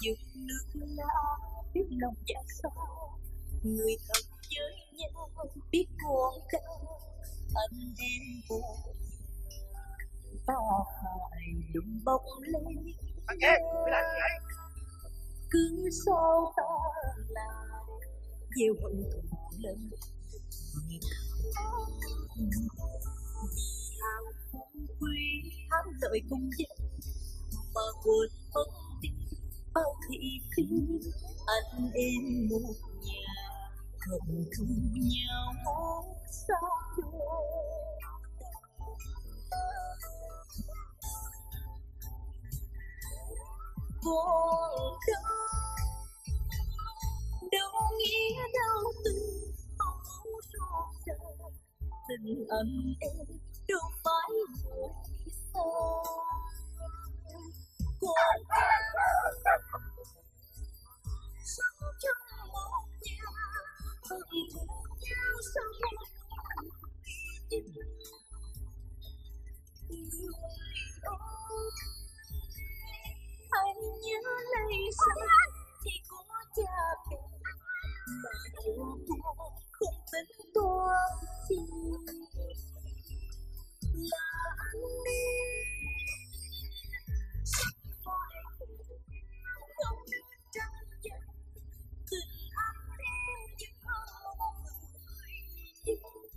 dừng nước lá biết lòng dạ sao, người thật với nhau biết buồn cao. Anh em buồn ta hại đụng bốc lên. Anh ghê, mày làm gì vậy? Cứ sao ta lại gieo hận thù lên vì hào phú quý hám lợi công danh mà quên mất đi bao thị phi. Anh em một nhà không thương nhau sao buồn đâu nghĩa đau từng không rõ ràng. Tình anh em đâu phải người xa, còn sống trong một nhà hận thù nhau sao người ơi. Hãy nhớ lấy sao chỉ có cha mẹ mà yêu thương không tính toán gì là anh đi phải không tranh giành tình anh em như một người.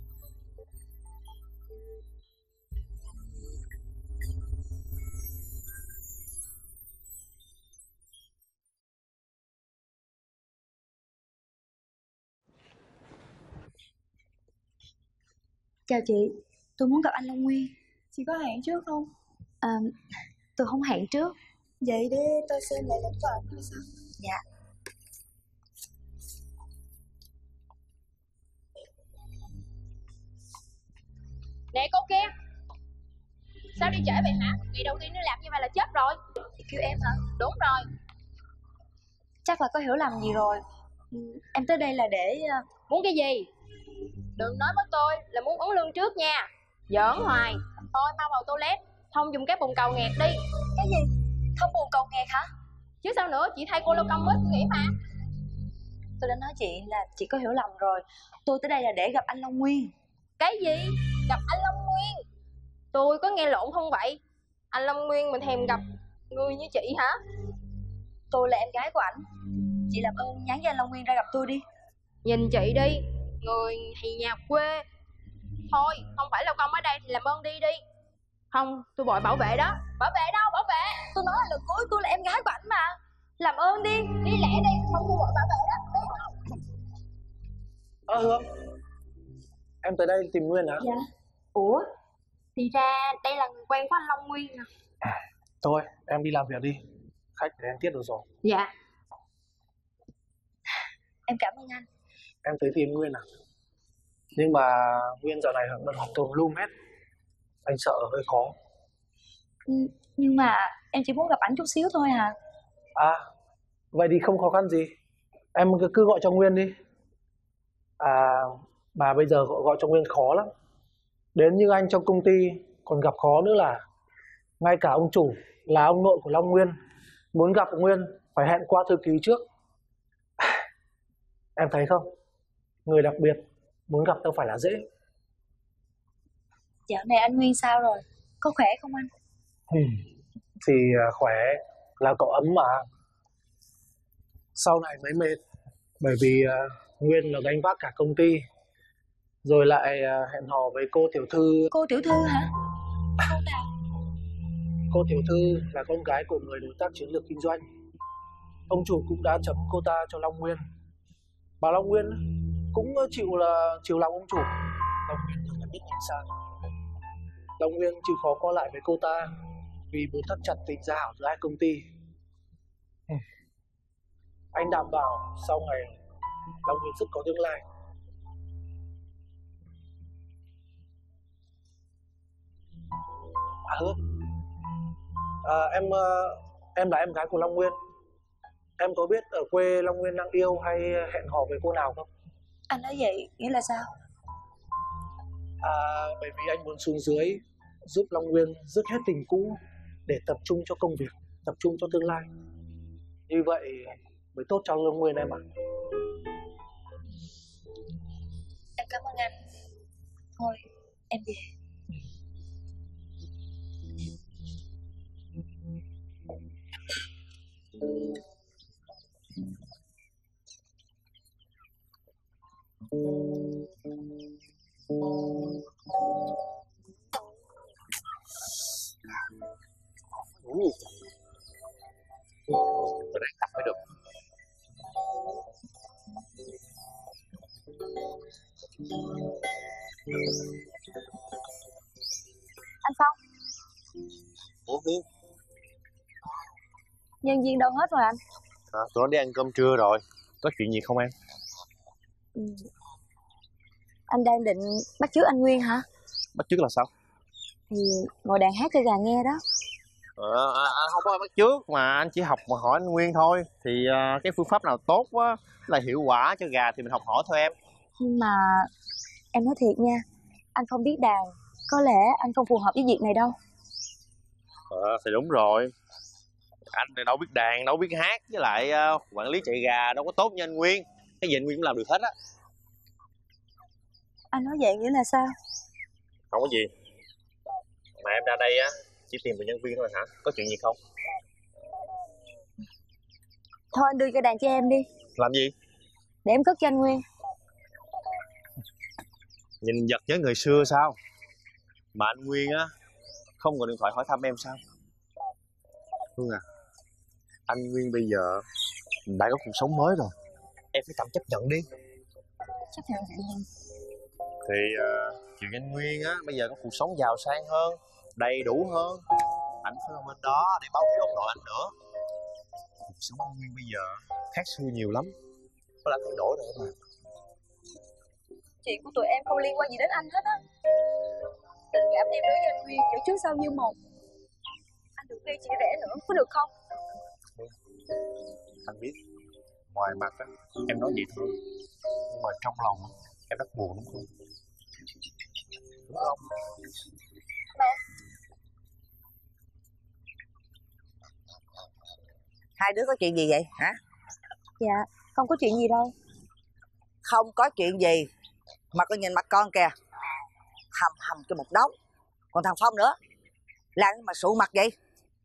Chào chị, tôi muốn gặp anh Long Nguyên. Chị có hẹn trước không? Tôi không hẹn trước. Vậy để tôi xem lại lịch của anh coi sao. Dạ. Nè cô kia, sao đi trễ vậy hả? Ngày đầu tiên nó làm như vậy là chết rồi. Chị kêu em hả? Đúng rồi. Chắc là có hiểu lầm gì rồi. Em tới đây là để... Muốn cái gì? Đừng nói với tôi là muốn uống lương trước nha. Giỡn hoài. Thôi mau vào toilet, Thông dùng cái bồn cầu nghẹt đi. Cái gì? Không bồn cầu nghẹt hả? Chứ sao nữa, chị thay cô lâu công mới nghĩ mà. Tôi đã nói chị là chị có hiểu lầm rồi. Tôi tới đây là để gặp anh Long Nguyên. Cái gì? Gặp anh Long Nguyên? Tôi có nghe lộn không vậy? Anh Long Nguyên mình thèm gặp người như chị hả? Tôi là em gái của ảnh. Chị làm ơn nhắn cho anh Long Nguyên ra gặp tôi đi. Nhìn chị đi, người thì nhà quê. Thôi, không phải lâu công ở đây thì làm ơn đi đi. Không, tôi gọi bảo vệ đó. Bảo vệ đâu, bảo vệ? Tôi nói là lần cuối tôi là em gái của ảnh mà. Làm ơn đi. Đi lẹ đi, không tôi gọi bảo vệ đó. Hương, em tới đây tìm Nguyên hả? Dạ. Ủa? Thì ra đây là người quen của anh Long Nguyên à? Thôi, em đi làm việc đi. Khách để em tiếp được rồi. Dạ. Em cảm ơn anh. Em tới tìm Nguyên à? Nhưng mà Nguyên giờ này bận học tùm lum hết. Anh sợ hơi khó. Nhưng mà em chỉ muốn gặp ảnh chút xíu thôi à. À, vậy thì không khó khăn gì. Em cứ gọi cho Nguyên đi. À, mà bây giờ gọi cho Nguyên khó lắm. Đến như anh trong công ty còn gặp khó nữa là ngay cả ông chủ là ông nội của Long Nguyên muốn gặp Nguyên phải hẹn qua thư ký trước. Em thấy không? Người đặc biệt muốn gặp đâu phải là dễ. Dạo này anh Nguyên sao rồi? Có khỏe không anh? Thì khỏe, là cậu ấm mà. Sau này mới mệt. Bởi vì Nguyên là gánh vác cả công ty. Rồi lại hẹn hò với cô tiểu thư. Cô tiểu thư hả? Cô nào? Cô tiểu thư là con gái của người đối tác chiến lược kinh doanh. Ông chủ cũng đã chấm cô ta cho Long Nguyên. Bà Long Nguyên cũng chiều lòng ông chủ. Long Nguyên thật là biết nhìn xa. Long Nguyên chịu khó qua lại với cô ta vì muốn thắt chặt tình gia hảo giữa hai công ty. Anh đảm bảo sau này Long Nguyên rất có tương lai. À Hương, em là em gái của Long Nguyên. Em có biết ở quê Long Nguyên đang yêu hay hẹn hò với cô nào không? Anh nói vậy nghĩa là sao? Bởi vì anh muốn xuống dưới giúp Long Nguyên dứt hết tình cũ để tập trung cho công việc, tập trung cho tương lai. Như vậy mới tốt cho Long Nguyên em ạ. Em cảm ơn anh. Thôi em về. Tôi đang tập mới được. Anh Phong, Ủa Hiên, nhân viên đâu hết rồi anh? tụi nó đi ăn cơm trưa rồi. Có chuyện gì không em? Anh đang định bắt chước anh Nguyên hả? Bắt chước là sao? Thì ngồi đàn hát cho gà nghe đó. Anh không có bắt chước mà anh chỉ học mà hỏi anh Nguyên thôi. Thì cái phương pháp nào tốt quá là hiệu quả cho gà thì mình học hỏi thôi em. Nhưng mà em nói thiệt nha, anh không biết đàn, có lẽ anh không phù hợp với việc này đâu. Thì đúng rồi. Anh thì đâu biết đàn, đâu biết hát. Với lại quản lý chạy gà đâu có tốt như anh Nguyên. Cái gì anh Nguyên cũng làm được hết á. Anh nói vậy nghĩa là sao? Không có gì. Mà em ra đây á chỉ tìm được nhân viên thôi hả? Có chuyện gì không? Thôi anh đưa cái đàn cho em đi. Làm gì? Để em cất cho anh Nguyên. Nhìn giật nhớ người xưa sao? Mà anh Nguyên á không gọi điện thoại hỏi thăm em sao? Hương à, anh Nguyên bây giờ đã có cuộc sống mới rồi. Em phải tạm chấp nhận đi. Chấp nhận vậy em. Thì chuyện anh Nguyên á bây giờ có cuộc sống giàu sang hơn, đầy đủ hơn. Anh phải ở bên đó để báo hiếu ông nội anh nữa. Cuộc sống anh Nguyên bây giờ khác xưa nhiều lắm. Có đã thay đổi rồi mà. Chuyện của tụi em không liên quan gì đến anh hết á. Tình cảm em đối với anh Nguyên vẫn trước sau như một. Anh đừng gây chia rẽ nữa, có được không? Anh biết ngoài mặt á em nói vậy thôi, nhưng mà trong lòng em rất buồn đúng không? Đúng không? Mẹ. Hai đứa có chuyện gì vậy hả? Dạ, không có chuyện gì đâu. Không có chuyện gì mà con nhìn mặt con kìa, hầm hầm cho một đống. Còn thằng Phong nữa, làm mà sụ mặt vậy?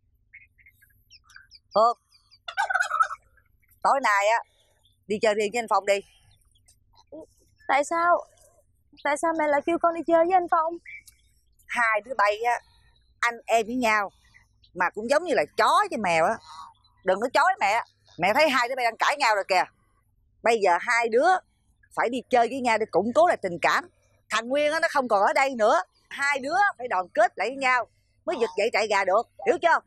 Tối nay á đi chơi riêng với anh Phong đi. Tại sao? Tại sao mẹ lại kêu con đi chơi với anh Phong? Hai đứa bay á anh em với nhau mà cũng giống như là chó với mèo á. Đừng có chói mẹ. Mẹ thấy hai đứa bay đang cãi nhau rồi kìa. Bây giờ hai đứa phải đi chơi với nhau để củng cố lại tình cảm. Thằng Nguyên á nó không còn ở đây nữa. Hai đứa phải đoàn kết lại với nhau mới vực dậy trại gà được, hiểu chưa?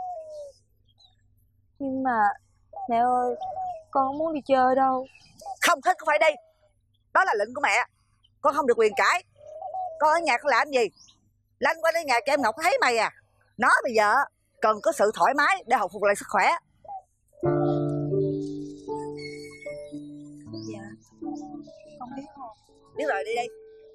Nhưng mà mẹ ơi, con không muốn đi chơi đâu. Không thích cũng phải đi. Đó là lệnh của mẹ. Con không được quyền cãi. Con ở nhà con làm gì? Lanh qua đến nhà cho em Ngọc thấy mày à. Nó bây giờ cần có sự thoải mái để hồi phục lại sức khỏe. Dạ, con biết rồi. Biết rồi, đi đi.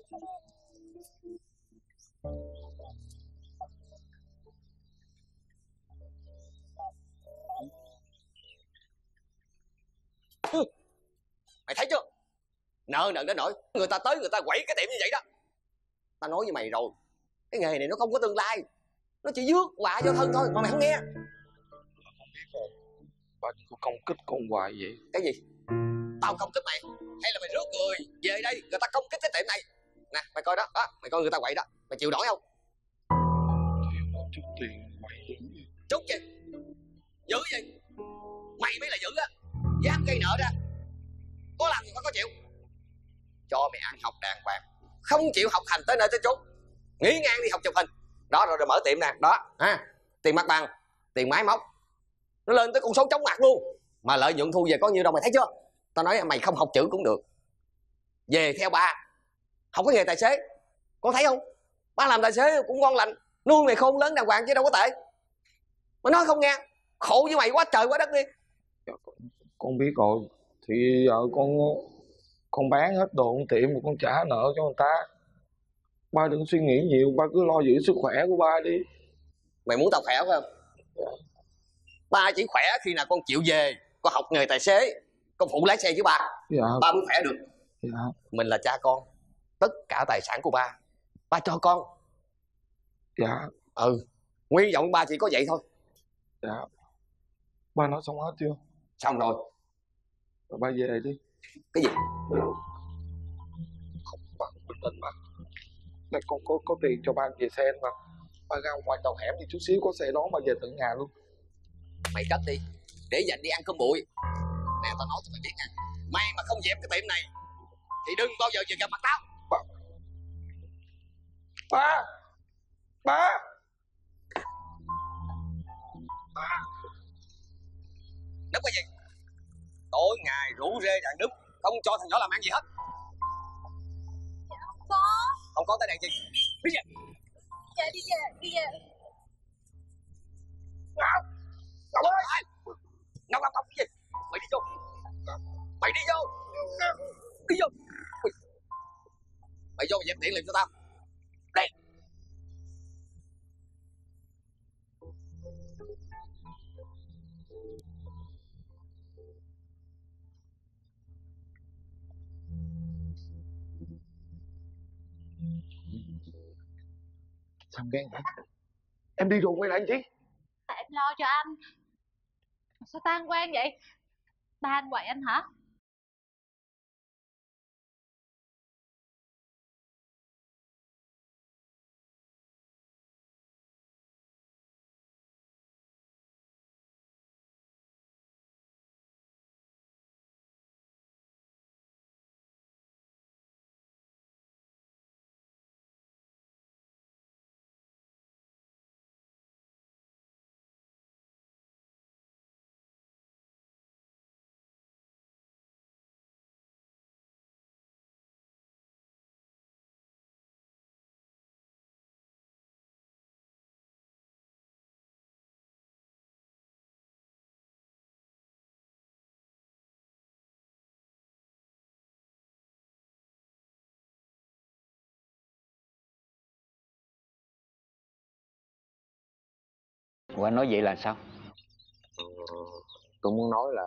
Mày thấy chưa? Nợ nần đến nỗi người ta tới người ta quẩy cái tiệm như vậy đó. Ta nói với mày rồi, cái nghề này nó không có tương lai, nó chỉ rước họa cho thân thôi mà mày không nghe. Không biết rồi, ba cứ công kích con hoài vậy. Cái gì? Tao công kích mày hay là mày rước người về đây người ta công kích cái tiệm này? Nè mày coi đó, mày coi người ta quậy đó, mày chịu nổi không? Thì một chút tiền quậy dữ. Chút gì? Dữ gì? Mày mới là dữ á, dám gây nợ ra. Có làm thì phải có chịu. Cho mày ăn học đàng hoàng, không chịu học hành tới nơi tới chốn, nghỉ ngang đi học chụp hình đó, rồi mở tiệm nè đó ha. Tiền mặt bằng, tiền máy móc nó lên tới con số chóng mặt luôn, mà lợi nhuận thu về có nhiêu đâu mày thấy chưa? Tao nói mày không học chữ cũng được, về theo ba học cái nghề tài xế. Con thấy không, ba làm tài xế cũng ngon lành, nuôi mày khôn lớn đàng hoàng chứ đâu có tệ. Mà nói không nghe, khổ với mày quá trời quá đất đi. Con biết rồi, thì giờ con bán hết đồ trong tiệm rồi con trả nợ cho người ta. Ba đừng suy nghĩ nhiều, ba cứ lo giữ sức khỏe của ba đi. Mày muốn tao khỏe phải không? Ba chỉ khỏe khi nào con chịu về, con học nghề tài xế, con phụ lái xe với ba. Dạ. Ba mới khỏe được. Dạ. Mình là cha con, tất cả tài sản của ba cho con. Dạ. Nguy vọng ba chỉ có vậy thôi. Dạ. Ba nói xong hết chưa? Xong rồi. Rồi ba về đi. Cái gì? Không, ba bình tĩnh ba. Đây con có tiền cho ba về xe mà. Ba ra ngoài đầu hẻm đi chút xíu, có xe đón ba về tận nhà luôn. Mày cất đi, để dành đi ăn cơm bụi. Nè tao nói cho mày biết nha, mày mà không dẹp cái tiệm này thì đừng bao giờ về gặp mặt tao. Ba. Đúng cái gì? Tối ngày rủ rê đàn đúp, không cho thằng nhỏ làm ăn gì hết. Không có tới đàn gì. Đi về. Đi về. Ngọc ơi! Ngọc cái gì? Mày đi vô. Đi vô. Mày vô dẹp tiện liền cho tao. Đây. Sao ghen hả? Em đi rồi quay lại làm chi? Tại em lo cho anh. Sao ta anh quen vậy? Ba anh quậy anh hả? Ủa anh nói vậy là sao? Tôi muốn nói là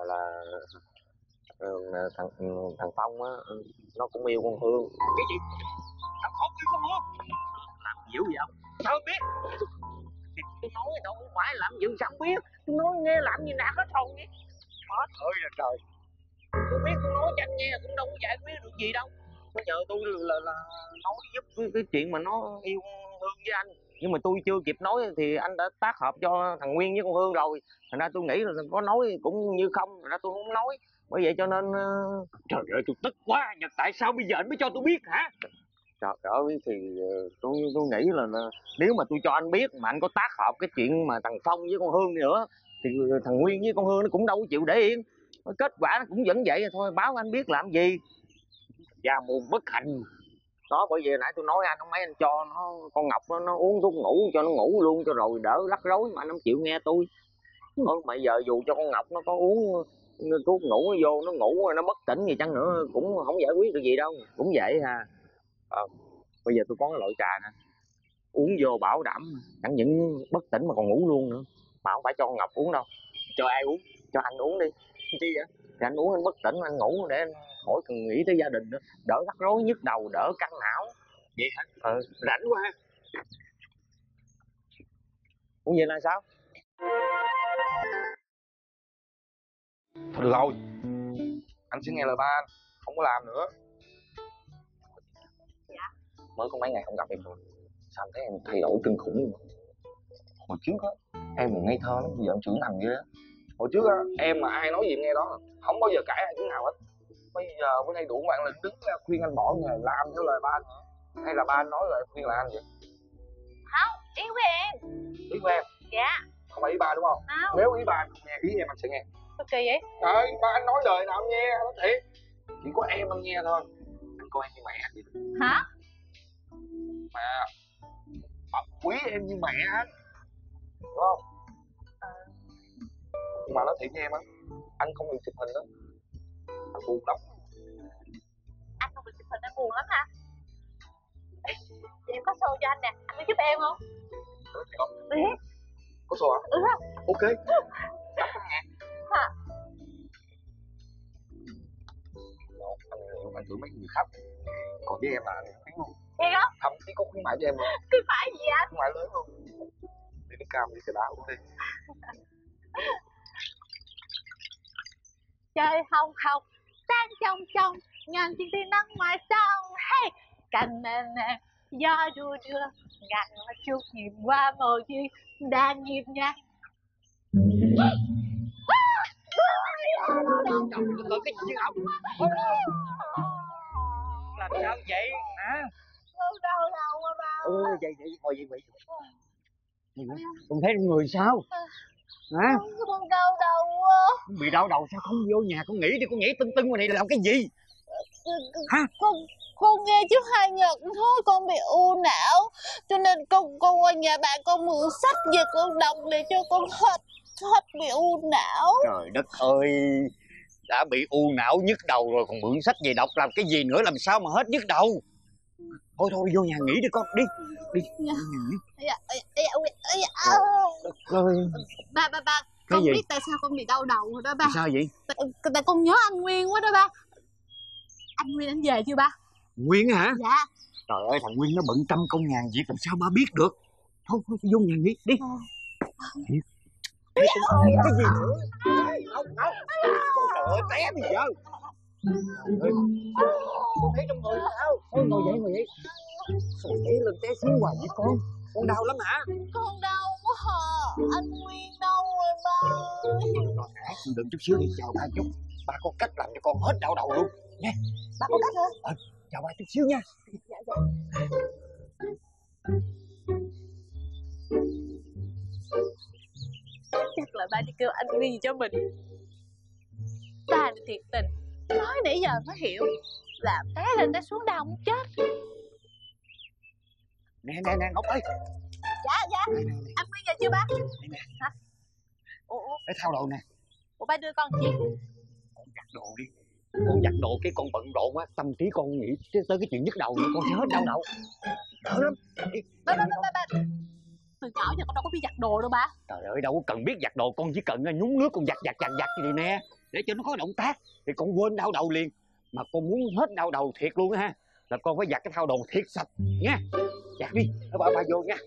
thằng Phong á, nó cũng yêu con Hương. Cái gì? Thằng Phong yêu con Hương? Làm dữ vậy không? Sao không biết? Thì tôi nói đâu phải làm dữ sao không biết. Tôi nói nghe làm gì nạt hết hồn vậy. Hết hơi là trời. Tôi biết tôi nói cho anh nghe cũng đâu có giải quyết được gì đâu. Bây giờ tôi là nói giúp cái chuyện mà nó yêu con Hương với anh. Nhưng mà tôi chưa kịp nói thì anh đã tác hợp cho thằng Nguyên với con Hương rồi. Thành ra tôi nghĩ là có nói cũng như không. Thành ra tôi không nói. Bởi vậy cho nên... Trời ơi tôi tức quá. Nhật tại sao bây giờ anh mới cho tôi biết hả? Trời ơi thì tôi nghĩ là nếu mà tôi cho anh biết mà anh có tác hợp cái chuyện mà thằng Phong với con Hương nữa thì thằng Nguyên với con Hương nó cũng đâu có chịu để yên. Kết quả nó cũng vẫn vậy thôi. Báo anh biết làm gì. Gia môn bất hạnh. Đó bởi vì nãy tôi nói anh không mấy anh cho nó con Ngọc nó uống thuốc ngủ cho nó ngủ luôn cho rồi đỡ rắc rối mà anh không chịu nghe tôi. Thôi bây giờ dù cho con Ngọc nó có uống thuốc ngủ nó vô nó ngủ rồi nó bất tỉnh gì chăng nữa cũng không giải quyết được gì đâu. Cũng vậy ha. Bây giờ tôi có cái loại trà nè, uống vô bảo đảm chẳng những bất tỉnh mà còn ngủ luôn nữa. Mà không phải cho con Ngọc uống đâu. Cho ai uống? Cho anh uống đi. Chi vậy? Thì anh uống anh bất tỉnh anh ngủ để anh khỏi cần nghĩ tới gia đình nữa, đỡ rắc rối nhức đầu, đỡ căng não. Vậy hả? Rảnh quá ha. Uống vậy là sao? Thôi được rồi, anh sẽ nghe lời ba anh, không có làm nữa. Dạ. Mới có mấy ngày không gặp em rồi, sao em thấy em thay đổi kinh khủng vậy? Hồi trước á em còn ngây thơ lắm, bây giờ em trưởng thành ghê á. Hồi trước á em mà ai nói gì em nghe đó, không bao giờ cãi ai tiếng nào hết. Bây giờ bữa nay đủ bạn là đứng ra khuyên anh bỏ nghề làm theo lời ba anh hả? Hay là ba anh nói rồi khuyên là anh vậy? Không, ý của em. Ý của em? Dạ. Không phải ý ba đúng không? Không. Nếu ý ba anh không nghe, ý em anh sẽ nghe. Sao kỳ vậy? Trời, ba anh nói lời nào em nghe, nói thiệt. Chỉ có em anh nghe thôi. Anh coi em như mẹ anh vậy. Hả? Mà quý em như mẹ anh, đúng không? Nhưng mà nói thiệt với em á, anh không được chụp hình đó, anh buồn lắm. Anh không được chụp hình anh buồn lắm hả? Thì em có show cho anh nè, anh có giúp em không? Được không? Được. Có số hả? Ừ. Ok. hả? Một, anh liệu anh thử mấy người khác. Còn với em là anh khuyến luôn. Thiệt không? Thậm chí có khuyến mãi cho em luôn. Khuyến mãi gì anh? Khuyến mãi lớn luôn. Đi đi cam đi xe đá cũng đi. Trời hồng hồng, sang trong trong, ngàn tiếng tiếng nắng ngoài sông. Hey, cành nè nè, gió đu đưa, ngàn hoa chút nhịp qua màu duyên, đang nhịp nhàng. Trời ơi, cái gì không? Làm sao vậy hả? Con đau đầu mà bà. Vậy ngồi vậy. Con thấy trong người sao? Hả? Con đau đầu quá. Con bị đau đầu sao không vô nhà con nghỉ đi, con nhảy tưng tưng ngoài này làm cái gì? Hả? Con nghe chú Hai Nhật thôi, con bị u não, cho nên con qua nhà bạn con mượn sách về con đọc để cho con hết bị u não. Trời đất ơi, đã bị u não nhức đầu rồi còn mượn sách về đọc làm cái gì nữa, làm sao mà hết nhức đầu? Thôi vô nhà nghỉ đi con, đi. Ba con biết tại sao con bị đau đầu rồi đó ba. Sao vậy? Tại con nhớ anh Nguyên quá đó ba. Anh Nguyên anh về chưa ba? Nguyên hả? Dạ. Trời ơi, thằng Nguyên nó bận trăm công ngàn việc, làm sao ba biết được? Thôi vô nhà nghỉ đi. Cái gì nữa? Không. Trời ơi, té bây giờ. Con thấy trong người sao? Thôi ngồi dậy. Sao té lên té xuống hoài vậy con? Con đau lắm hả? Con đau quá hả? Anh Nguyên đâu rồi ba? Rồi chịu đựng chút xíu đi, chào ba chút. Ba có cách làm cho con hết đau đầu luôn nha. Ba có cách hả? Chào ba chút xíu nha. Dạ. Chắc là ba đi kêu anh Nguyên cho mình. Ba là thiệt tình, nói nãy giờ mới hiểu, làm té lên té xuống đau muốn chết. Nè Ngọc ơi. Dạ. Anh Nguyên về chưa ba? Nè. Hả? Ủa? Để thao đồ nè. Ủa ba đưa con gì? Con giặt đồ đi. Con giặt đồ cái con bận rộn á, tâm trí con nghĩ tới cái chuyện nhức đầu nữa, con sẽ hết đau đầu. Đỡ lắm. Ba. Từ nhỏ giờ con đâu có biết giặt đồ đâu ba. Trời ơi, đâu có cần biết giặt đồ, con chỉ cần nhúng nước con giặt gì nè, để cho nó có động tác thì con quên đau đầu liền. Mà con muốn hết đau đầu thiệt luôn ha, là con phải giặt cái thao đồ thiệt sạch nha. Giặt đi, ba vô nha.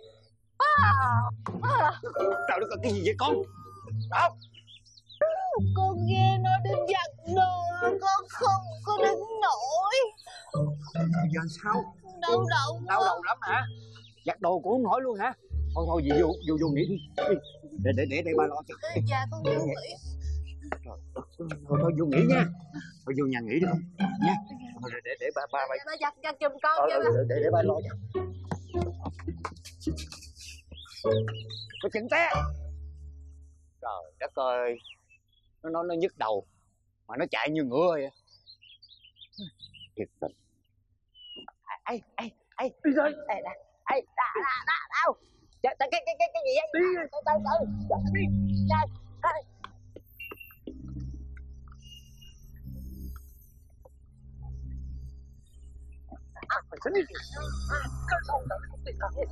Trời đất ơi, cái gì vậy con? Đâu? Con nghe nói đến giặt đồ, con không có đứng nổi. Giờ sao? Đau đầu quá. Đau đầu lắm hả? Giặt đồ cũng không nổi luôn hả? Thôi về vô nghỉ đi. Để ba lo cho. Dạ con vô nghỉ. Thôi vô nghỉ nha. Thôi vô nhà nghỉ đi con nha. Thôi để ba Ba giặt giùm con nha. Để ba lo cho. Có chừng té. Trời đất ơi, nó nhức đầu mà nó chạy như ngựa vậy. Thiệt tình. Ai đi rồi. Đâu? Cái gì vậy? Đi. Phải xin đi. Cái phòng đó không tiện lắm.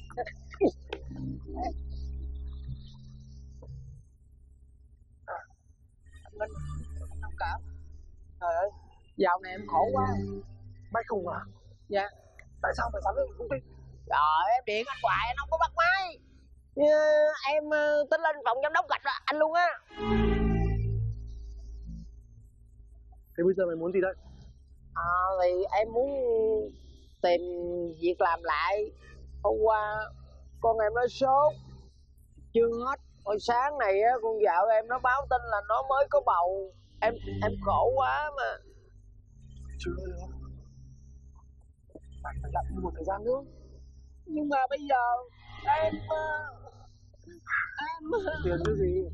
Minh, thông cảm. Trời ơi, dạo này em khổ quá. Máy khùng à? Dạ. Tại sao mày sắm cái công ty? Trời, em điện anh hoài anh không có bắt máy. Em tính lên phòng giám đốc gạch anh luôn á. Thế bây giờ mày muốn gì đây? Thì em muốn tìm việc làm lại. Hôm qua con em nó sốt chưa hết. Hồi sáng này á, con vợ em nó báo tin là nó mới có bầu. Em khổ quá mà. Chưa được. Mày phải lặn một thời gian nữa. Nhưng mà bây giờ em tiền cái gì?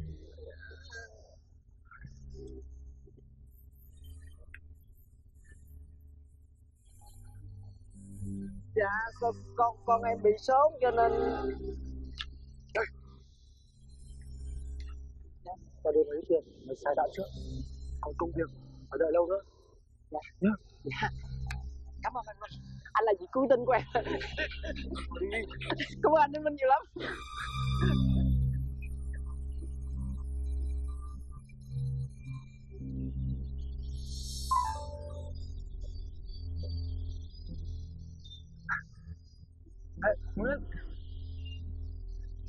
Dạ con em bị sốt cho nên. Tao đưa mày ít tiền, mày xài đạn trước. Còn công việc, phải đợi lâu nữa. Nhá. Dạ. Cảm ơn anh. Anh là chị cứu tinh của em. Cảm ơn anh Minh nhiều lắm.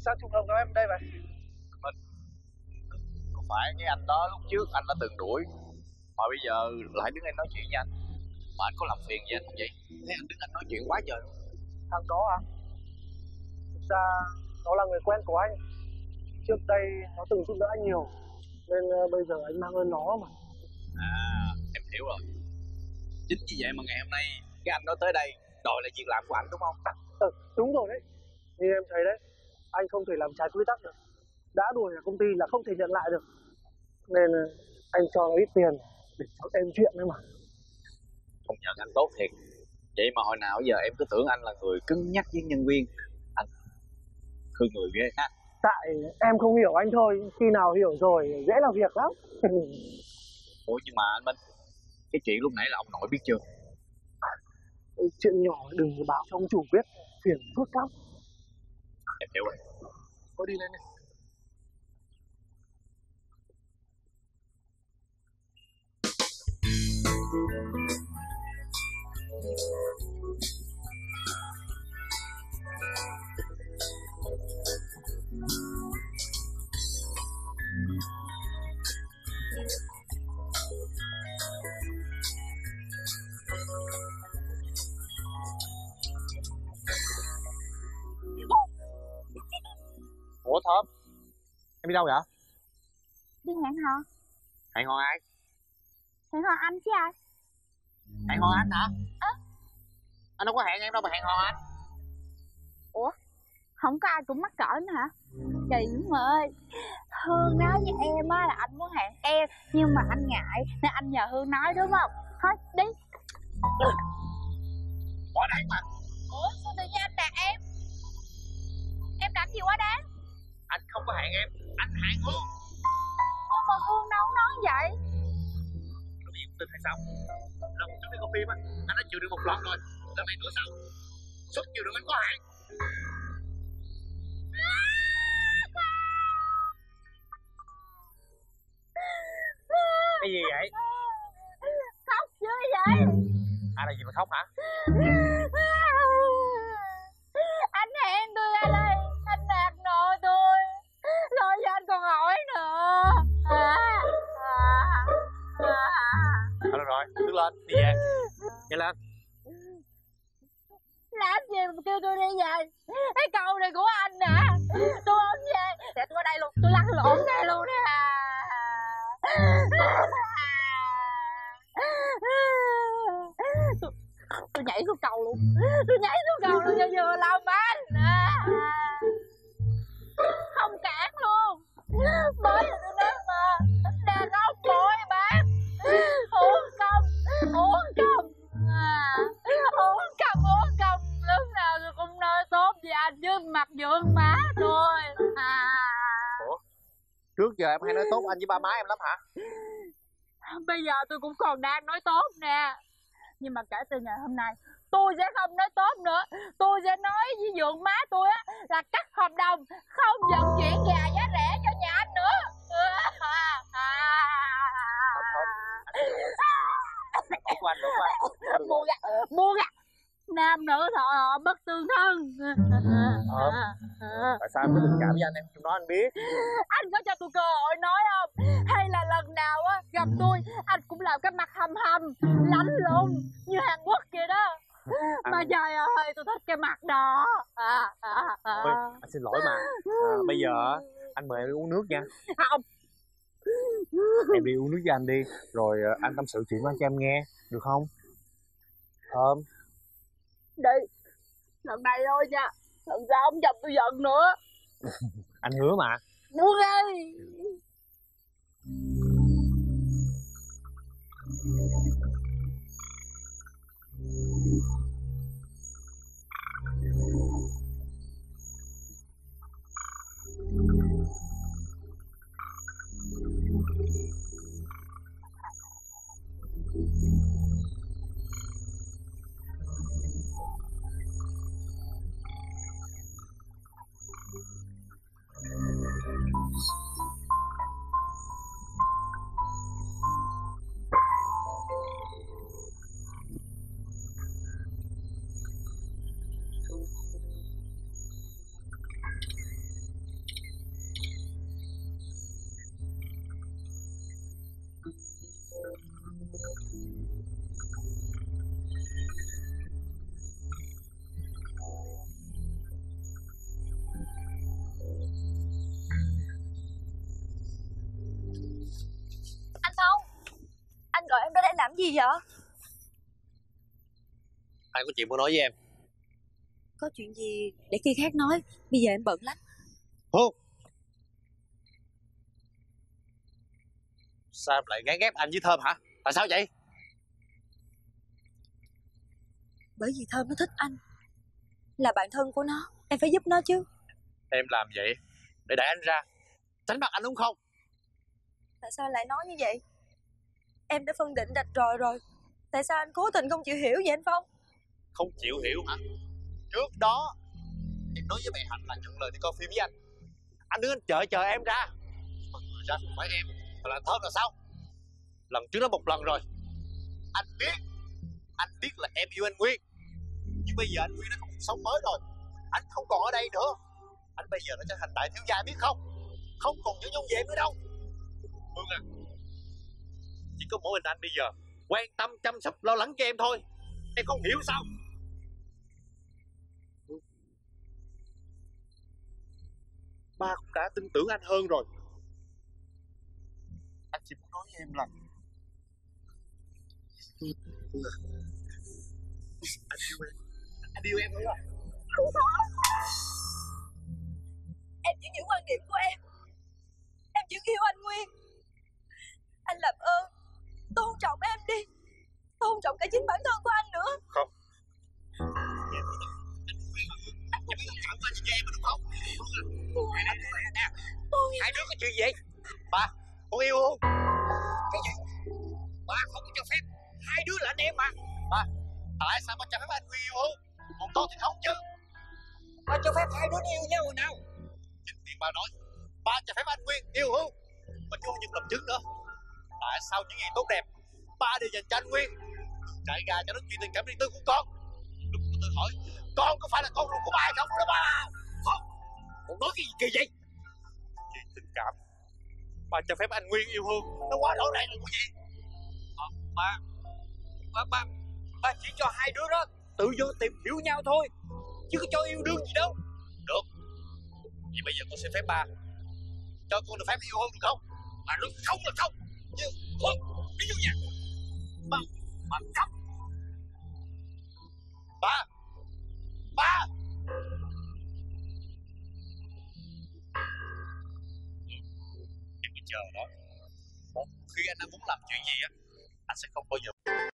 sao trùng hợp gặp em đây vậy? Mình không phải cái anh đó lúc trước anh đã từng đuổi, mà bây giờ lại đứng đây nói chuyện với anh. Mà anh có làm phiền gì anh không vậy? Thấy anh đứng anh nói chuyện quá trời. Thằng đó à? Thực ra nó là người quen của anh. Trước đây nó từng giúp đỡ anh nhiều, nên bây giờ anh mang ơn nó mà. À, em hiểu rồi. Chính vì vậy mà ngày hôm nay cái anh đó tới đây đòi lại việc làm của anh đúng không? Đúng rồi đấy. Như em thấy đấy, anh không thể làm trái quy tắc được. Đã đuổi ở công ty là không thể nhận lại được. Nên anh cho nó ít tiền để cho em chuyện đấy mà. Không nhận anh tốt thiệt. Vậy mà hồi nào giờ em cứ tưởng anh là người cứng nhắc với nhân viên. Anh thương người ghê ha. Tại em không hiểu anh thôi, khi nào hiểu rồi dễ làm việc lắm. Ủa nhưng mà anh Minh, cái chuyện lúc nãy là ông nội biết chưa? Chuyện nhỏ đừng báo cho ông chủ biết, phiền phức lắm. Em hiểu rồi. Thôi đi lên đi. Ủa Thơm, em đi đâu vậy? Đi hẹn hò. Hẹn hò ai? Hẹn hò anh chứ ai? Hẹn hò anh hả? Anh đâu có hẹn em đâu mà hẹn hò anh. Ủa? Không có ai cũng mắc cỡ nữa hả? Kỳ lắm ơi. Hương nói với em á là anh muốn hẹn em, nhưng mà anh ngại nên anh nhờ Hương nói đúng không? Thôi đi. Quá đáng mà. Ủa sao tự nhiên anh đạt em? Em làm gì quá đáng? Anh không có hẹn em, anh hẹn Hương. Nhưng mà Hương đâu có nói vậy. Không biết tin hay sao? Lần trước đi coi phim á, anh đã chịu được một lần rồi. Lần này nữa sao? Suốt chịu được anh có hẹn. Cái gì vậy? Khóc chứ vậy? À là gì mà khóc hả? Anh hẹn tôi ra đây, anh nạt nộ tôi, rồi cho anh còn hỏi nữa. Thôi được rồi, đứng lên, đi về. Nhanh lên. Làm gì mà kêu tôi đi về? Cái câu này của anh nè. Tôi không về, để tôi ở đây luôn, tôi lăn lộn đây luôn nè. Tôi nhảy xuống cầu luôn. Tôi nhảy xuống cầu luôn cho vừa lòng anh. Không cản luôn. Bởi vì tôi nói mà, đàn ông bội bạc. Uống công. Uống công. Lúc nào tôi cũng nói tốt về anh chứ mặt dưỡng má thôi. Ủa? Trước giờ em hay nói tốt anh với ba má em lắm hả? Bây giờ tôi cũng còn đang nói tốt nè. Nhưng mà kể từ ngày hôm nay tôi sẽ không nói tốt nữa. Tôi sẽ nói với dượng má tôi á là cắt hợp đồng, không vận chuyển gà giá rẻ cho nhà anh nữa. Buông ra. Nam nữ thọ họ bất tương thân. Tại sao em có tình cảm với anh em trong đó anh biết? Anh có cho tôi cơ hội nói không? Hay là lần nào á gặp tôi anh cũng làm cái mặt hầm lạnh lùng như Hàn Quốc kia đó. Mà trời ơi tôi thích cái mặt đó. Ôi, anh xin lỗi mà. Bây giờ anh mời em đi uống nước nha. Không. Em đi uống nước với anh đi, rồi anh tâm sự chuyện đó cho em nghe, được không? Thơm. Đi. Lần này thôi nha. Lần sau không chồng tôi giận nữa. Anh hứa mà. Buông đi. làm gì vậy? Anh có chuyện muốn nói với em. Có chuyện gì để khi khác nói, bây giờ em bận lắm. Hương, sao em lại gán ghép anh với Thơm hả? Tại sao vậy? Bởi vì Thơm nó thích anh, là bạn thân của nó, em phải giúp nó chứ. Em làm vậy để đẩy anh ra, tránh mặt anh đúng không? Tại sao lại nói như vậy? Em đã phân định rạch ròi rồi. Tại sao anh cố tình không chịu hiểu vậy anh Phong? Không chịu hiểu hả? Trước đó em nói với mẹ Hạnh là nhận lời đi coi phim với anh. Anh đứng anh chờ em ra. Mà người ra không phải em mà là Thơm là sao? Lần trước đó một lần rồi. Anh biết là em yêu anh Nguyên. Nhưng bây giờ anh Nguyên đã có cuộc sống mới rồi. Anh không còn ở đây nữa. Anh bây giờ đã trở thành đại thiếu gia biết không? Không còn những nhung về em nữa đâu. Hương à, chỉ có mỗi mình anh bây giờ quan tâm chăm sóc lo lắng cho em thôi. Em không hiểu sao? Ba cũng đã tin tưởng anh hơn rồi. Anh chỉ muốn nói với em là anh yêu em thôi à. Không phải. Em chỉ những quan điểm của em. Em chỉ yêu anh Nguyên. Anh làm ơn tôn trọng em đi. Tôn trọng cả chính bản thân của anh nữa. Không. Anh biết cảm ơn chị em mà đúng không? Hai đứa có chuyện gì? Ba, con yêu không? Cái gì? Ba không có cho phép. Hai đứa là anh em mà. Ba, tại sao ba cho phép anh Nguyên yêu không? Còn con thì không chứ. Ba cho phép hai đứa yêu nhau hồi nào? Chính miệng ba nói. Ba cho phép anh Nguyên yêu không? Mà chú không nhận làm chứng nữa. Tại sao những gì tốt đẹp ba đều dành cho anh Nguyên? Chạy ra cho nó chuyện tình cảm riêng tư của con. Lúc tôi hỏi, con có phải là con ruột của ba hay không đó ba? Không. Con nói cái gì kỳ vậy? Chuyện tình cảm ba cho phép anh Nguyên yêu Hương, nó quá rõ ràng rồi quý vị. Ba chỉ cho hai đứa đó tự do tìm hiểu nhau thôi, chứ có cho yêu đương gì đâu. Được. Vậy bây giờ con xin phép ba cho con được phép yêu Hương được không? Mà nói không là không. Như Hương đi vô nhà. Ba cấm. Ba. Em cứ chờ đó. Một khi anh đã muốn làm chuyện gì á, anh sẽ không bao giờ.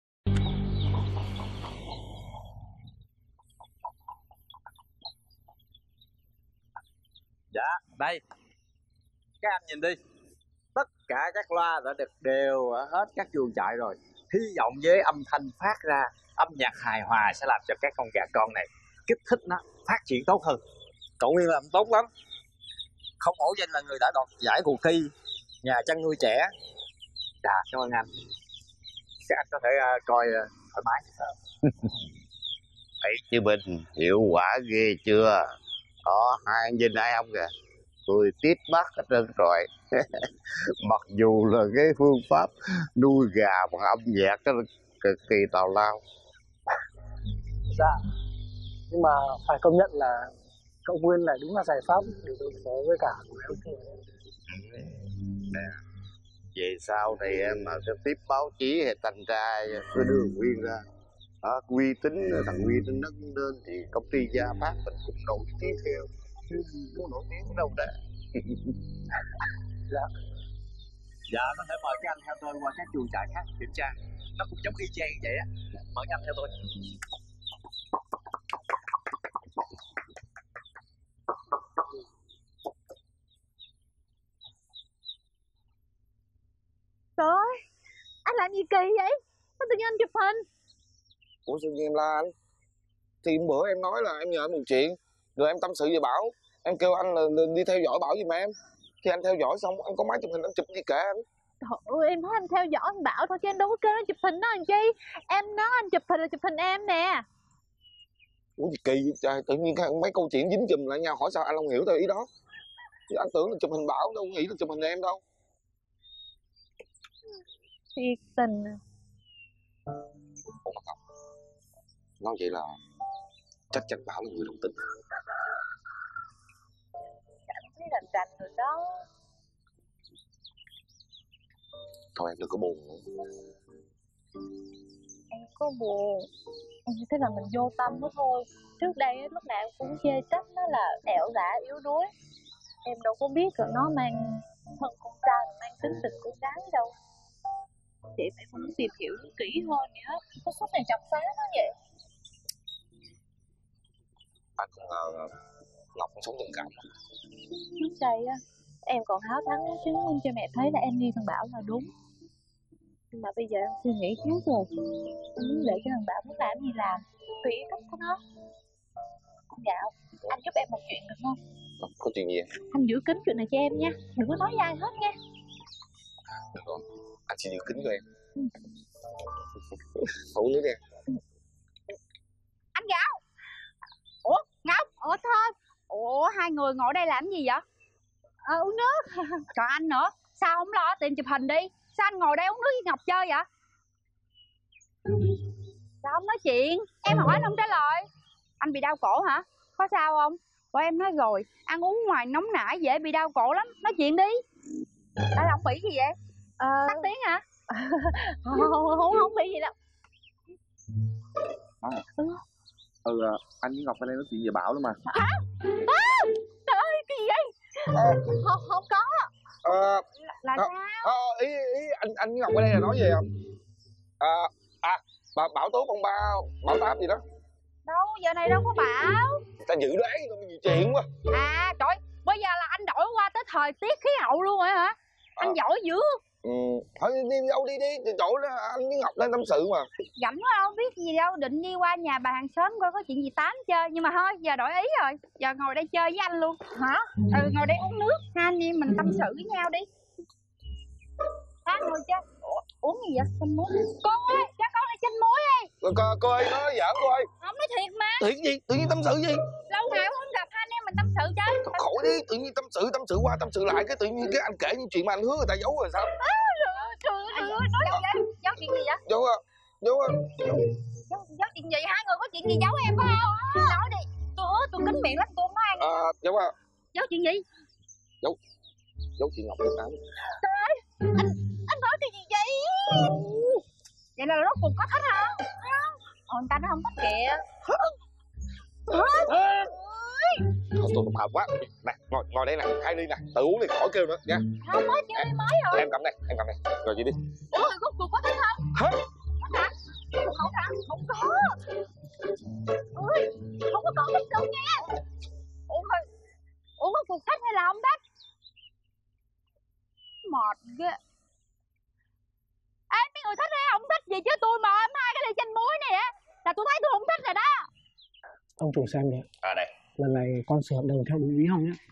Dạ, đây. Các anh nhìn đi. Tất cả các loa đã được đều ở hết các chuồng trại rồi. Hy vọng với âm thanh phát ra, âm nhạc hài hòa sẽ làm cho các con gà con này kích thích nó phát triển tốt hơn. Cậu Nguyên làm tốt lắm. Không hổ danh là người đã đoạt giải cuộc thi nhà chăn nuôi trẻ. Dạ, cảm ơn anh. Các anh có thể coi thoải mái. Thấy chứ Bình hiệu quả ghê chưa? Đó, hai anh Vinh ai không kìa, tôi tít mắt hết trơn rồi. Mặc dù là cái phương pháp nuôi gà bằng âm nhạc đó cực kỳ tào lao. Dạ, nhưng mà phải công nhận là cậu Nguyên này đúng là giải pháp để đối phó với cả người ông kia. Nè, về sau này em mà cái tiếp báo chí hay thanh tra cứ đưa Nguyên ra, uy tín thằng Nguyên nó nâng lên thì công ty Gia Phát mình cũng nổi tiếng theo, chứ không nổi tiếng đâu đã. Dạ. Dạ, có thể mời các anh theo tôi qua các chuồng trại khác kiểm tra. Nó cũng giống y chang vậy á. Mời các anh theo tôi. Trời ơi, anh làm gì kỳ vậy? Sao tự nhiên anh chụp hình? Ủa sao em la anh? Thì bữa em nói là em nhờ anh một chuyện, rồi em tâm sự về Bảo, em kêu anh là đi theo dõi Bảo giùm em. Khi anh theo dõi xong, anh có máy chụp hình anh chụp gì kệ anh. Trời ơi, em thấy anh theo dõi anh Bảo thôi chứ em đâu có kêu anh chụp hình đó làm chi. Em nói anh chụp hình là chụp hình em nè. Ủa gì kỳ vậy trời, tự nhiên mấy câu chuyện dính chùm lại nhau, hỏi sao anh không hiểu theo ý đó. Chứ anh tưởng là chụp hình Bảo, đâu nghĩ là chụp hình em đâu. Thiệt tình. Nói vậy là chắc chắn Bảo là người đồng tính. Cảm thấy rành rành rồi đó. Thôi em đừng có buồn nữa. Em có buồn. Em chỉ thấy là mình vô tâm đó thôi. Trước đây lúc nào em cũng chê trách nó là ẻo lả yếu đuối. Em đâu có biết là nó mang thân con trai, mang tính tình con gái đâu. Chị phải muốn tìm hiểu kỹ hơn nữa. Có suốt ngày chọc phá nó vậy. Anh không ngờ Ngọc sống tình cảm. Trước đây á, em còn háo thắng chứng minh cho mẹ thấy là em yêu thằng Bảo là đúng. Nhưng mà bây giờ em suy nghĩ trước rồi. Em muốn để cho thằng Bảo muốn làm gì làm, tùy ý thích của nó. Con Gạo, anh giúp em một chuyện được không? Có chuyện gì? Anh giữ kín chuyện này cho em nha, đừng có nói với ai hết nha. Được rồi, anh sẽ giữ kín cho em. Uống nước đi. Anh Gạo. Ủa Ngọc, Thơm. Ủa hai người ngồi đây làm gì vậy? Uống nước. Còn anh nữa, sao không lo tìm chụp hình đi? Sao anh ngồi đây uống nước với Ngọc chơi vậy? Sao không nói chuyện? Em hỏi anh không trả lời. Anh bị đau cổ hả? Có sao không? Bởi em nói rồi, ăn uống ngoài nóng nảy dễ bị đau cổ lắm. Nói chuyện đi. Đã lòng bị gì vậy? Tắt tiếng hả? Không bị gì đâu. Anh với Ngọc ở đây nói chuyện về Bảo đó mà. Hả? Trời ơi, cái gì vậy? Không có. Là sao? Ý anh với Ngọc ở đây là nói về Bảo Tốt ông ba Bảo Táp gì đó. Đâu, giờ này đâu có Bảo. Ta dự đoán rồi nhiều chuyện quá. À trời, bây giờ là anh đổi qua tới thời tiết khí hậu luôn rồi hả? Anh giỏi dữ. Thôi đi đâu đi chỗ đó anh với Ngọc lên tâm sự mà. Rảnh quá đâu biết gì đâu, định đi qua nhà bà hàng xóm coi có chuyện gì tám chơi. Nhưng mà thôi, giờ đổi ý rồi. Giờ ngồi đây chơi với anh luôn. Hả? Ngồi đây uống nước. Hai anh em mình tâm sự với nhau đi. Ngồi chơi. Uống gì vậy? Chanh muối. Con ơi, cho con đi chanh muối đi. Cô ơi, nó giỡn cô ơi. Không nói thiệt mà. Thiệt gì? Tự nhiên tâm sự gì? Lâu ngày không gặp hai anh em mình tâm sự chơi. Khỏi đi, tự nhiên tâm sự qua tâm sự lại cái tự nhiên cái anh kể những chuyện mà anh hứa người ta giấu rồi sao? Trời ơi, nói gì vậy? Giấu chuyện gì vậy? Giấu chuyện gì? Hai người có chuyện gì giấu em phải không? Nói đi. Tôi kín miệng lắm, tôi không nói ăn. Giấu chuyện gì? Giấu chuyện Ngọc với Tám. Trời ơi, anh nói cái gì vậy? Vậy là rốt cuộc có thích hả? Người ta nó không thích kìa. Tôi hợp quá. Nè, ngồi đây nè, hai ly nè, tự uống đi, khỏi kêu nữa nha. Không mới kêu ly mới rồi. Em cầm đây, rồi chị đi. Ủa, rốt cuộc có thích không? Hả? Không có. Ôi, không có thích đâu nha. Ủa có cuộc thích hay là không thích? Mệt ghê. Ê, mấy người thích hay không thích gì chứ tôi mà em hai cái ly chanh muối này á là tôi thấy tôi không thích rồi đó. Ông chủ xem đấy. Đây. Lần này con sửa hợp đồng theo đúng ý không nhé?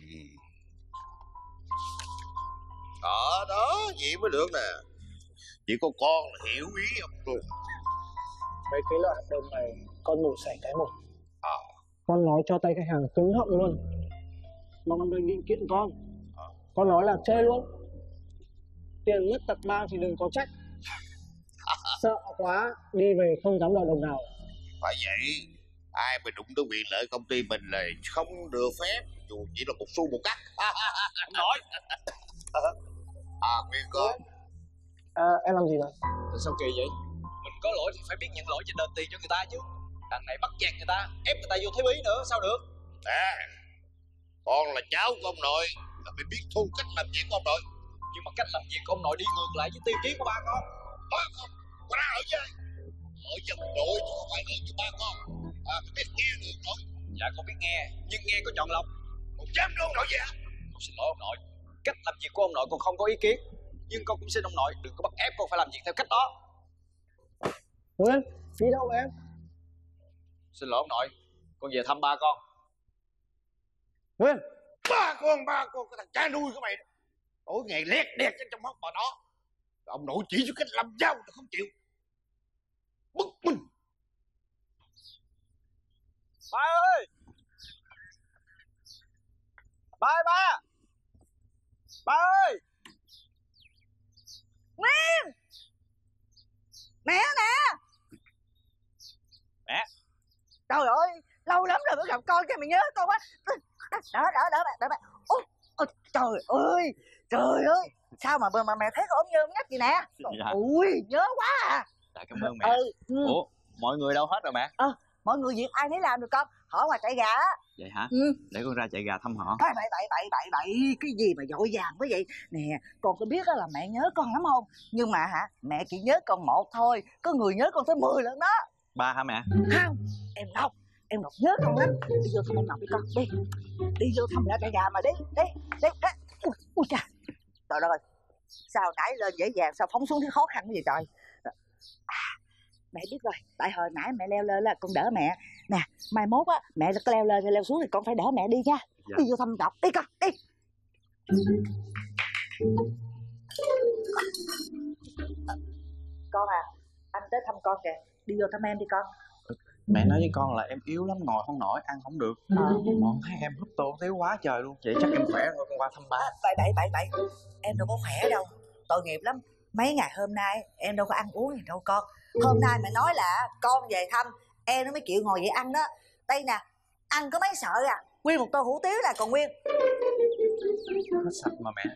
Đó, vậy mới được nè. Chỉ có con là hiểu ý ông luôn. Mấy cái loại hợp đồng này con nổ sẻ cái một. Con nói cho tay khách hàng cứng họng luôn. Mong đừng định kiện con. Con nói là chơi luôn. Tiền mất tật mang thì đừng có trách. Sợ quá, đi về không dám đòi đồng nào. Phải vậy, ai mà đụng tới quyền lợi công ty mình là không được phép, dù chỉ là một xu một cắt. Không nói. Nguyên con. Em làm gì vậy? Sao kỳ vậy? Mình có lỗi thì phải biết nhận lỗi cho đền tiền cho người ta chứ. Đằng này bắt chẹt người ta, ép người ta vô thế bí nữa, sao được? Con là cháu của ông nội, là phải biết thu cách làm việc của ông nội. Nhưng mà cách làm việc của ông nội đi ngược lại với tiêu chí của ba con. Ba con, con đang ở với ai? Ở với ông nội chứ không phải ở với ba con. Phải biết nghe được nội. Dạ con biết nghe, nhưng nghe có chọn lọc. Con dám đâu ông nội vậy hả? Con xin lỗi ông nội, cách làm việc của ông nội con không có ý kiến. Nhưng con cũng xin ông nội đừng có bắt ép con phải làm việc theo cách đó. Nguyên, đi đâu em? Xin lỗi ông nội, con về thăm ba con. Nguyên! Ba con, cái thằng cha nuôi của mày đó. Tối ngày lét đét trong mắt bà nó. Ông nội chỉ cho cách làm dao thì không chịu. Bực mình. Ba ơi! Ba ơi ba! Ba ơi! Nguyên! Mẹ nè! Mẹ! Trời ơi, lâu lắm rồi mới gặp con cho mày nhớ con quá. Đỡ mẹ. Ôi, trời ơi, sao mà mẹ thấy con ốm nhơm nhách gì nè? Ui, nhớ quá à. Dạ cảm ơn mẹ. Ừ. Ủa mọi người đâu hết rồi mẹ? Mọi người việc ai nấy làm được con, hỏi ngoài chạy gà á. Vậy hả? Ừ. Để con ra chạy gà thăm họ. Bậy cái gì mà vội vàng quá vậy nè. Con có biết là mẹ nhớ con lắm không, nhưng mà mẹ chỉ nhớ con một thôi, có người nhớ con tới 10 lần đó. Ba hả mẹ? Không, em Ngọc nhớ con lắm. Đi vô thăm em Ngọc đi con, đi vô thăm lại chạy gà mà đi. Ui cha, trời đất ơi, sao nãy lên dễ dàng sao phóng xuống thấy khó khăn cái gì trời. Mẹ biết rồi, tại hồi nãy mẹ leo lên là con đỡ mẹ nè, mai mốt á mẹ có leo lên hay leo xuống thì con phải đỡ mẹ đi nha. Dạ. Đi vô thăm Ngọc đi con, đi. Con à, anh tới thăm con kìa, đi vô thăm em đi con. Mẹ nói với con là em yếu lắm, ngồi không nổi, ăn không được. Con thấy em húp tô thiếu quá trời luôn. Vậy chắc em khỏe rồi, con qua thăm ba. Bậy, em đâu có khỏe đâu, tội nghiệp lắm. Mấy ngày hôm nay em đâu có ăn uống gì đâu con. Hôm nay mẹ nói là con về thăm em nó mới chịu ngồi vậy ăn đó. Đây nè, ăn có mấy sợ nguyên một tô hủ tiếu là còn nguyên. Nó sạch mà mẹ.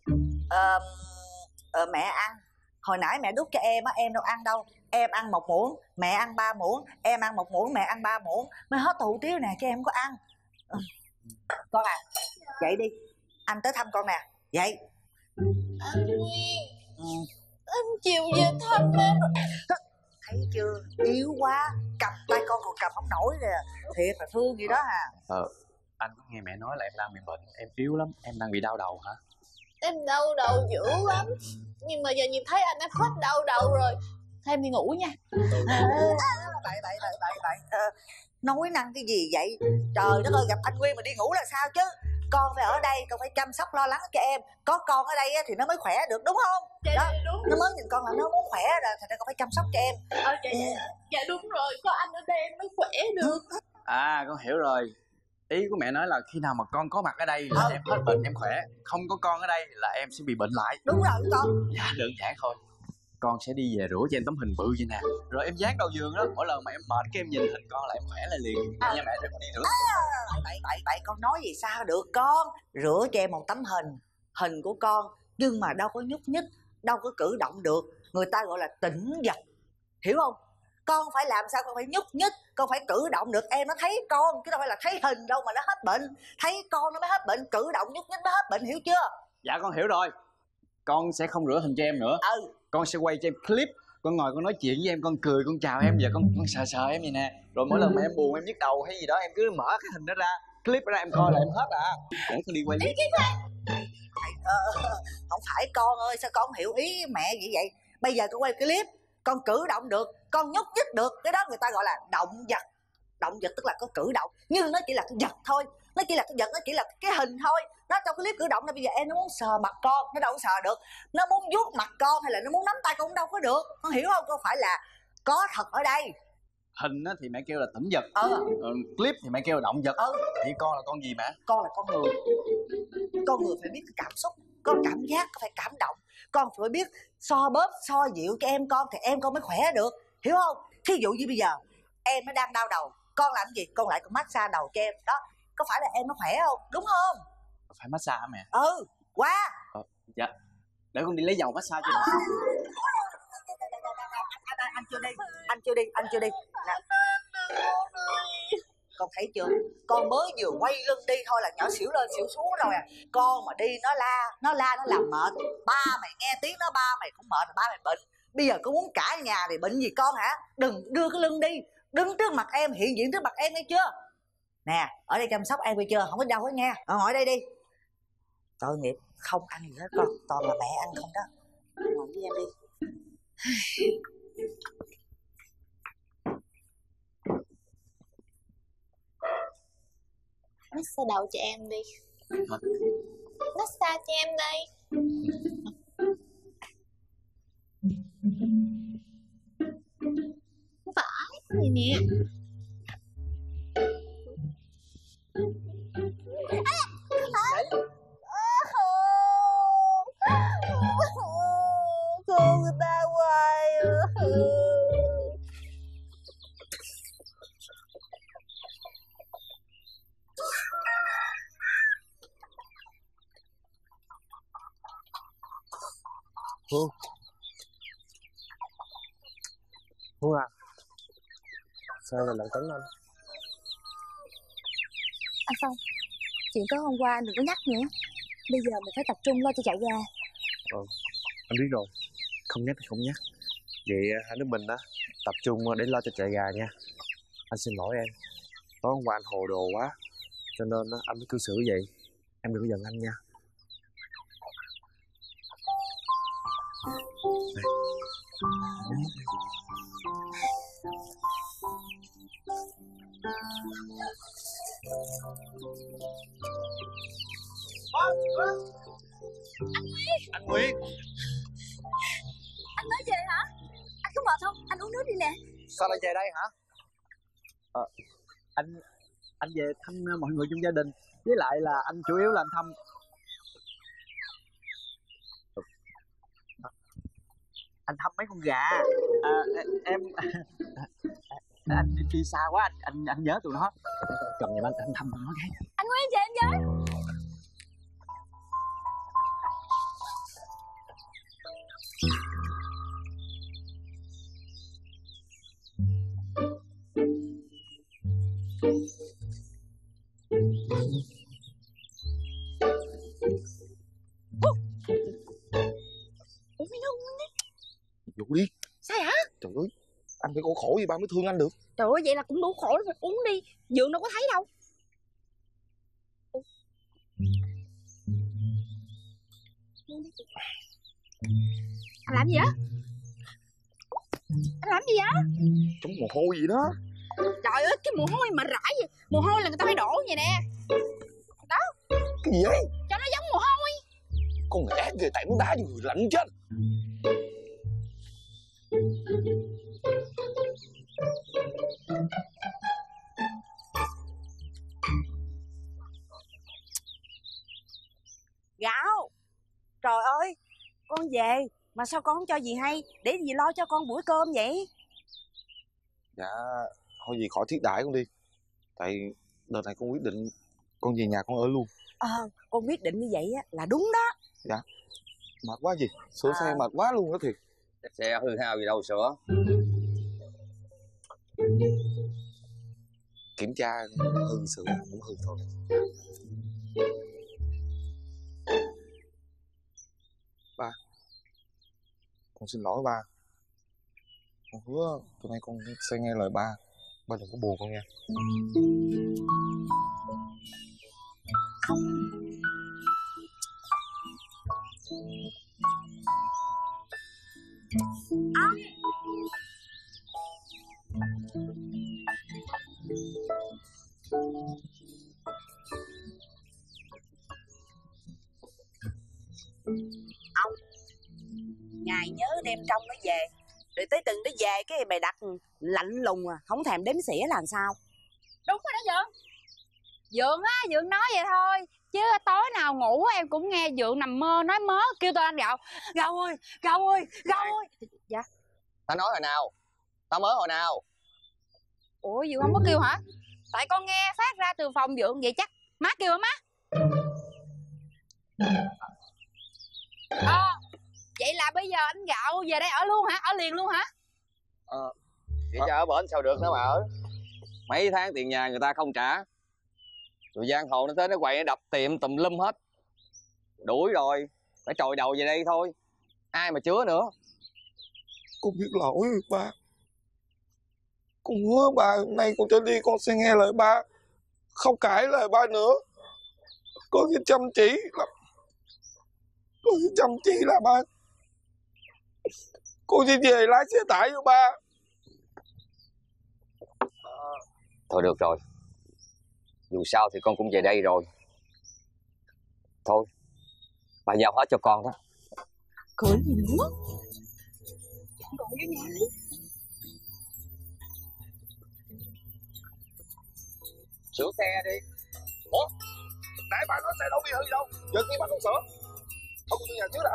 Mẹ ăn hồi nãy mẹ đút cho em đâu ăn đâu. Em ăn 1 muỗng, mẹ ăn 3 muỗng. Em ăn 1 muỗng, mẹ ăn 3 muỗng, mới hết tô hủ tiếu nè chứ em không có ăn. Con à, dậy đi, anh tới thăm con nè, dậy. Anh Nguyên, anh chiều về thăm em. Thấy chưa, yếu quá, cầm tay con còn cầm không nổi nè, thiệt là thương gì đó Anh có nghe mẹ nói là em đang bị bệnh, em yếu lắm, em đang bị đau đầu hả? Em đau đầu dữ lắm, nhưng mà giờ nhìn thấy anh em hết đau đầu rồi. Thôi em đi ngủ nha. Bậy, nói năng cái gì vậy? Trời đất ơi, gặp anh Nguyên mà đi ngủ là sao chứ? Con phải ở đây, con phải chăm sóc lo lắng cho em. Có con ở đây thì nó mới khỏe được, đúng không? Đó, đúng. Nó mới nhìn con là nó muốn khỏe rồi, thành ra con phải chăm sóc cho em. Dạ đúng rồi, có anh ở đây em mới khỏe được. Con hiểu rồi. Ý của mẹ nói là khi nào mà con có mặt ở đây là em hết bệnh, em khỏe. Không có con ở đây là em sẽ bị bệnh lại. Đúng rồi con. Dạ đơn giản thôi. Con sẽ đi về rửa cho em tấm hình bự vậy nè, rồi em dán đầu giường đó, mỗi lần mà em mệt cái em nhìn hình con là em khỏe lại liền. Nha mẹ, để con đi rửa. Bậy, con nói gì sao được con. Rửa cho em một tấm hình của con, nhưng mà đâu có nhúc nhích, đâu có cử động được, người ta gọi là tĩnh vật, hiểu không? Con phải làm sao con phải nhúc nhích, con phải cử động được, em nó thấy con chứ đâu phải là thấy hình đâu mà nó hết bệnh. Thấy con nó mới hết bệnh, cử động nhúc nhích mới hết bệnh, hiểu chưa? Dạ con hiểu rồi. Con sẽ không rửa hình cho em nữa. Con sẽ quay cho em clip, con ngồi con nói chuyện với em, con cười, con chào em, giờ con sờ em vậy nè. Rồi mỗi lần mà em buồn, em nhức đầu hay gì đó, em cứ mở cái hình đó ra, clip ra em coi là em hết để con đi quay clip. Không phải con ơi, sao con không hiểu ý mẹ vậy vậy? Bây giờ con quay clip, con cử động được, con nhúc nhích được, cái đó người ta gọi là động vật. Động vật tức là có cử động, nhưng nó chỉ là cái vật thôi. Nó chỉ là cái vật, nó chỉ là cái hình thôi. Nó trong cái clip cử động, là bây giờ em nó muốn sờ mặt con, nó đâu có sờ được. Nó muốn vuốt mặt con hay là nó muốn nắm tay con cũng đâu có được. Con hiểu không? Con phải là có thật ở đây. Hình thì mẹ kêu là tĩnh vật, clip thì mẹ kêu là động vật. Thì con là con gì mẹ? Con là con người. Con người phải biết cảm xúc, có cảm giác, có phải cảm động. Con phải biết so bóp, so dịu cho em con thì em con mới khỏe được, hiểu không? Thí dụ như bây giờ em nó đang đau đầu, con làm gì? Con lại con massage đầu cho em đó, có phải là em nó khỏe không? Đúng không? Phải massage hả mẹ? Qua. Dạ, để con đi lấy dầu massage cho mẹ. Anh chưa đi nè. Con thấy chưa, con mới vừa quay lưng đi thôi là nhỏ xỉu lên xỉu xuống rồi Con mà đi nó làm mệt. Ba mày nghe tiếng nó, ba mày cũng mệt, ba mày bệnh. Bây giờ con muốn cả nhà thì bệnh gì con hả? Đừng đưa cái lưng đi, đứng trước mặt em, hiện diện trước mặt em, nghe chưa? Nè, ở đây chăm sóc em, nghe chưa? Không có đâu hết nghe. Ngồi đây đi. Tội nghiệp, không ăn gì hết con, toàn là mẹ ăn không đó. Ngồi với em đi. Massage đầu cho em đi. Massage cho em đây. Không phải gì nè. Thương người ta hoài. Hương à, sao lại lẩn tránh anh? Anh Phong, chuyện tối hôm qua anh đừng có nhắc nữa. Bây giờ mình phải tập trung lo cho chạy gà. Anh biết rồi, không nhắc thì không nhắc. Vậy hai đứa mình á tập trung để lo cho chạy gà nha. Anh xin lỗi em, tối hôm qua anh hồ đồ quá, cho nên anh mới cư xử vậy. Em đừng có giận anh nha. Anh Nguyên, anh mới về hả? Anh có mệt không? Anh uống nước đi nè. Sao lại về đây hả? Anh về thăm mọi người trong gia đình, với lại là anh chủ yếu là anh thăm mấy con gà. Anh đi xa quá, anh nhớ tụi nó. Cầm nhà anh thăm tụi nó cái. Anh Nguyên về em với. Dụ đi. Sao hả? Trời ơi, anh phải khổ khổ gì ba mới thương anh được. Trời ơi, vậy là cũng đủ khổ rồi, uống đi. Dượng đâu có thấy đâu. Anh làm gì á? Anh làm gì á? Chống mồ hôi gì đó. Trời ơi, cái mồ hôi mà rải vậy. Mồ hôi là người ta phải đổ vậy nè. Đó. Cái gì vậy? Cho nó giống mồ hôi. Con người ác ghê, tại muốn đá vô người lạnh chết. Gạo, trời ơi, con về mà sao con không cho dì hay, để dì lo cho con bữa cơm vậy? Dạ, thôi dì khỏi thiết đãi con đi. Tại đợt này con quyết định con về nhà con ở luôn. Con quyết định như vậy á là đúng đó. Dạ, mệt quá gì, sửa xe mệt quá luôn đó thiệt. Xe hư hao gì đâu sửa. Kiểm tra hư sửa cũng hư thôi. Ba, con xin lỗi ba. Con hứa từ nay con sẽ nghe lời ba. Ba đừng có buồn con nha. Ông, ngày nhớ đem trong nó về, rồi tới từng nó về cái mày đặt lạnh lùng à, không thèm đếm xỉa là làm sao? Đúng rồi đó Dượng. Dượng á, Dượng nói vậy thôi. Chứ tối nào ngủ em cũng nghe Dượng nằm mơ nói mớ kêu tên anh Gạo. Gạo ơi, Gạo ơi, Gạo ơi. Dạ. Tao nói hồi nào? Tao mới hồi nào? Ủa Dượng không có kêu hả? Tại con nghe phát ra từ phòng Dượng vậy chắc má kêu hả má? Vậy là bây giờ anh Gạo về đây ở luôn hả? Ở liền luôn hả? Vậy cho ở bển sao được nữa mà ở. Mấy tháng tiền nhà người ta không trả, rồi giang hồ nó tới nó quậy nó đập tiệm tùm lum hết. Đuổi rồi, phải trồi đầu về đây thôi. Ai mà chứa nữa. Con biết lỗi ba. Con hứa ba hôm nay con trở đi con sẽ nghe lời ba, không cãi lời ba nữa. Con sẽ chăm chỉ là ba. Con sẽ về lái xe tải cho ba. Thôi được rồi, dù sao thì con cũng về đây rồi. Thôi, bà giao hết cho con đó. Cười gì nữa? Còn cái nhà đi. Sửa xe đi. Ủa? Nãy bà nói xe đâu bị hư đâu, giờ kia bà không sửa. Không có nhà trước đã.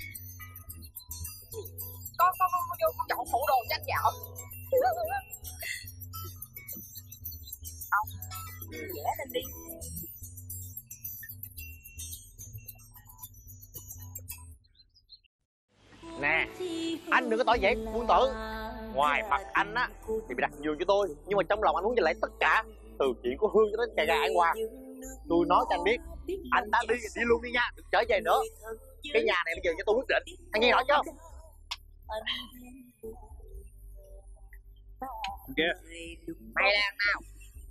Con vô con dọn phụ đồ cho anh Gạo. Ông, vẽ lên đi. Nè, anh đừng có tỏ vẻ quân tử. Ngoài mặt anh á thì bị đặt giường cho tôi, nhưng mà trong lòng anh muốn giành lại tất cả, từ chuyện của Hương cho đến chà gà An Hòa. Tôi nói cho anh biết, anh đã đi thì đi luôn đi nha, đừng trở về nữa. Cái nhà này bây giờ cho tôi quyết định, anh nghe rõ chưa? Kìa, Mày làm nào?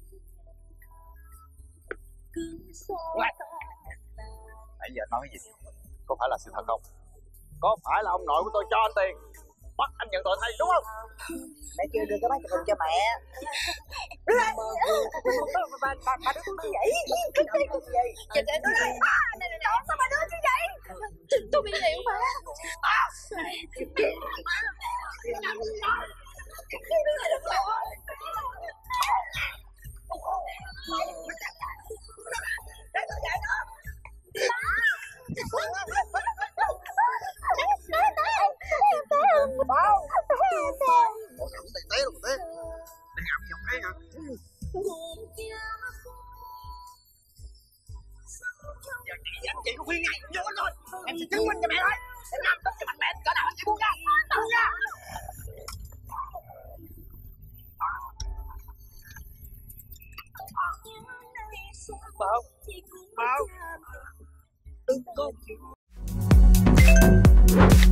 Nãy giờ nói cái gì? Có phải là sự thật không? Có phải là ông nội của tôi cho anh tiền, bắt anh nhận tội thay đúng không? Mẹ kêu đưa cái bát cho cho mẹ. Bà đưa tôi vậy? Cái gì cũng vậy? Chị để nó đây. Sao bà đưa như vậy? Tôi bị liệu mà. Giờ chị có khuyên ngay, nhớ rồi. Em sẽ chứng minh cho mẹ thôi. Em làm tốt cho mặt mẹ, cỡ nào anh chỉ buông ra. Buông ra. Bảo, Bảo, đừng có